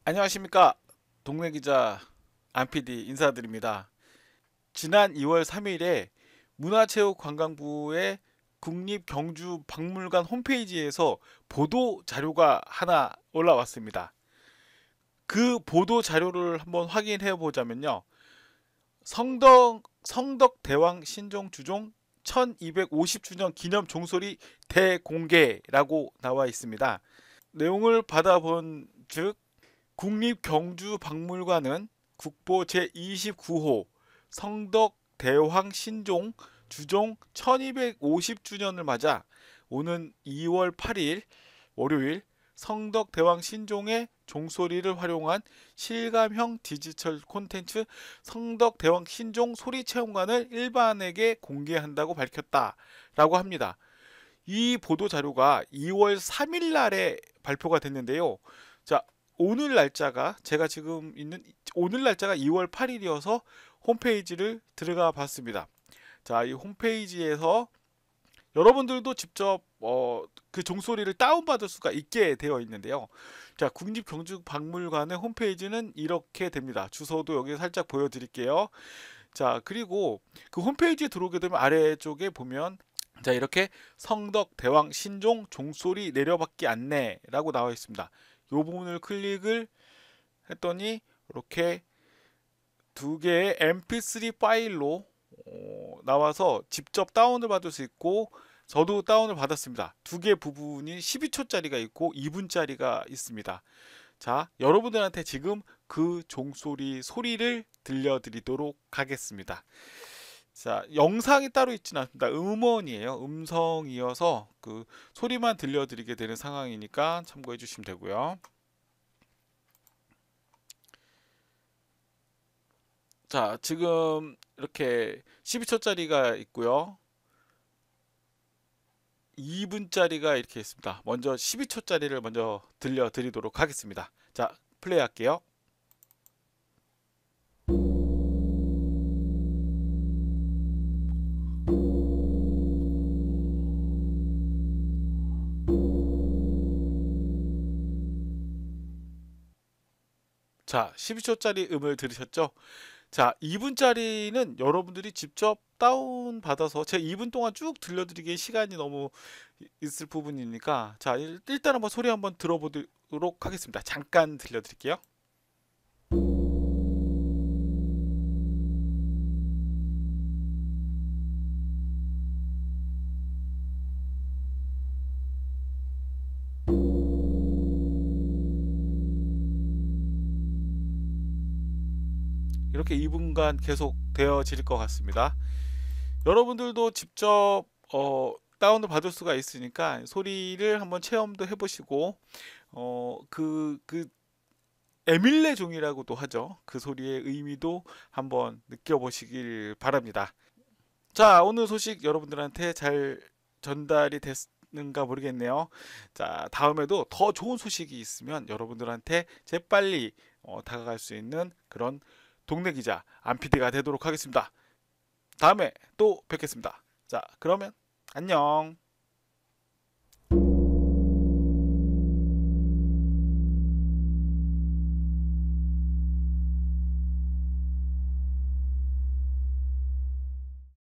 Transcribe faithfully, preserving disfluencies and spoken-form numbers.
안녕하십니까. 동네기자 안피디 인사드립니다. 지난 이월 삼일에 문화체육관광부의 국립경주박물관 홈페이지에서 보도 자료가 하나 올라왔습니다. 그 보도 자료를 한번 확인해 보자면요. 성덕, 성덕대왕 신종 주종 천이백오십 주년 기념 종소리 대공개라고 나와 있습니다. 내용을 받아본 즉 국립경주박물관은 국보 제이십구 호 성덕대왕 신종 주종 천이백오십 주년을 맞아 오는 이월 팔일 월요일 성덕대왕 신종의 종소리를 활용한 실감형 디지털 콘텐츠 성덕대왕 신종 소리체험관을 일반에게 공개한다고 밝혔다라고 합니다. 이 보도 자료가 이월 삼일 날에 발표가 됐는데요. 자, 오늘 날짜가 제가 지금 있는 오늘 날짜가 이월 팔일이어서 홈페이지를 들어가 봤습니다. 자, 이 홈페이지에서 여러분들도 직접 어, 그 종소리를 다운받을 수가 있게 되어 있는데요. 자, 국립경주박물관의 홈페이지는 이렇게 됩니다. 주소도 여기 살짝 보여드릴게요. 자, 그리고 그 홈페이지에 들어오게 되면 아래쪽에 보면 자, 이렇게 성덕대왕 신종 종소리 내려받기 안내라고 나와 있습니다. 이 부분을 클릭을 했더니 이렇게 두 개의 엠피쓰리 파일로 어, 나와서 직접 다운을 받을 수 있고 저도 다운을 받았습니다. 두 개 부분이 십이 초짜리가 있고 이 분짜리가 있습니다. 자, 여러분들한테 지금 그 종소리 소리를 들려드리도록 하겠습니다. 자, 영상이 따로 있지는 않습니다. 음원이에요. 음성이어서 그 소리만 들려드리게 되는 상황이니까 참고해 주시면 되고요. 자, 지금 이렇게 십이 초짜리가 있고요. 이 분짜리가 이렇게 있습니다. 먼저 십이 초짜리를 먼저 들려드리도록 하겠습니다. 자, 플레이 할게요. 자, 십이 초짜리 음을 들으셨죠? 자, 이 분짜리는 여러분들이 직접 다운받아서 제 이 분 동안 쭉 들려드리기에 시간이 너무 있을 부분이니까 자, 일단 한번 소리 한번 들어보도록 하겠습니다. 잠깐 들려드릴게요. 이렇게 이 분간 계속 되어질 것 같습니다. 여러분들도 직접 어, 다운을 받을 수가 있으니까 소리를 한번 체험도 해보시고 어, 그, 그 에밀레 종이라고도 하죠. 그 소리의 의미도 한번 느껴보시길 바랍니다. 자, 오늘 소식 여러분들한테 잘 전달이 됐는가 모르겠네요. 자, 다음에도 더 좋은 소식이 있으면 여러분들한테 재빨리 어, 다가갈 수 있는 그런 동네 기자 안피디가 되도록 하겠습니다. 다음에 또 뵙겠습니다. 자, 그러면 안녕.